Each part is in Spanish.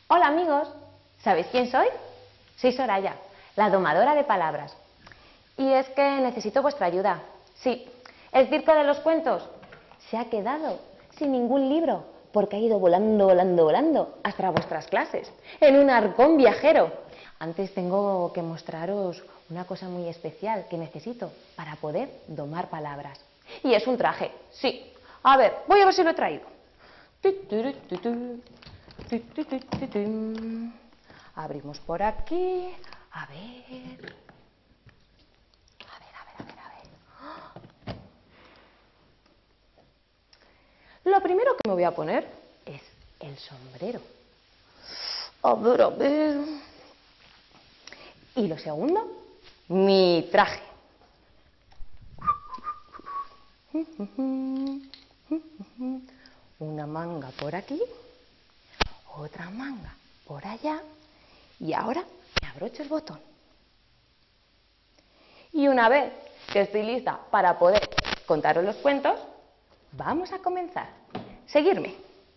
Hola amigos, ¿sabéis quién soy? Soy Soraya, la domadora de palabras. Y es que necesito vuestra ayuda. Sí, el circo de los cuentos se ha quedado sin ningún libro porque ha ido volando, volando, volando hasta vuestras clases, en un arcón viajero. Antes tengo que mostraros una cosa muy especial que necesito para poder domar palabras. Y es un traje, sí. A ver, voy a ver si lo he traído. Abrimos por aquí. A ver. Lo primero que me voy a poner es el sombrero. A ver, a ver. Y lo segundo, mi traje. Una manga por aquí, otra manga por allá y ahora me abrocho el botón. Y una vez que estoy lista para poder contaros los cuentos, vamos a comenzar. Seguidme.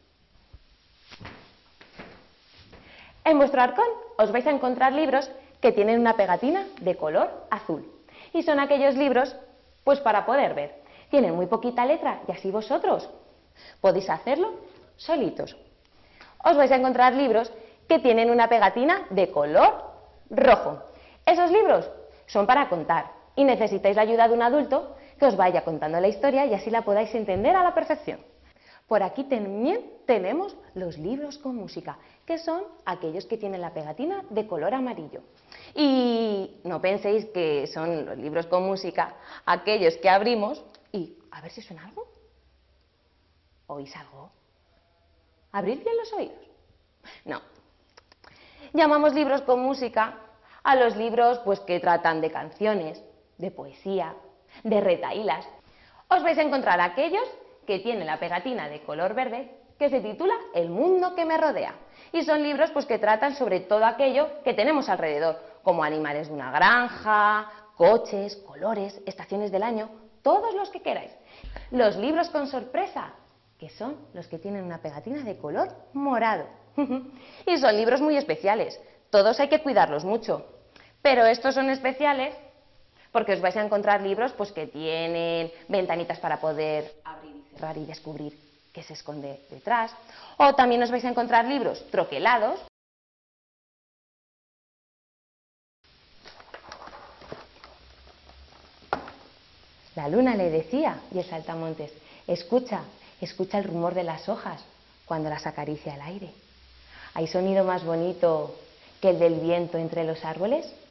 En vuestro arcón os vais a encontrar libros que tienen una pegatina de color azul. Y son aquellos libros, pues para poder ver. Tienen muy poquita letra y así vosotros podéis hacerlo solitos. Os vais a encontrar libros que tienen una pegatina de color rojo. Esos libros son para contar y necesitáis la ayuda de un adulto que os vaya contando la historia y así la podáis entender a la perfección. Por aquí también tenemos los libros con música, que son aquellos que tienen la pegatina de color amarillo. Y no penséis que son los libros con música aquellos que abrimos y a ver si suena algo. ¿Oís algo? ¿Abrid bien los oídos? No. Llamamos libros con música a los libros pues, que tratan de canciones, de poesía, de retahílas. Os vais a encontrar aquellos que tienen la pegatina de color verde que se titula El mundo que me rodea. Y son libros pues, que tratan sobre todo aquello que tenemos alrededor, como animales de una granja, coches, colores, estaciones del año, todos los que queráis. Los libros con sorpresa, que son los que tienen una pegatina de color morado. Y son libros muy especiales, todos hay que cuidarlos mucho. Pero estos son especiales porque os vais a encontrar libros pues, que tienen ventanitas para poder abrir y cerrar y descubrir qué se esconde detrás. O también os vais a encontrar libros troquelados. La luna le decía, y el saltamontes, escucha, escucha el rumor de las hojas cuando las acaricia el aire. ¿Hay sonido más bonito que el del viento entre los árboles?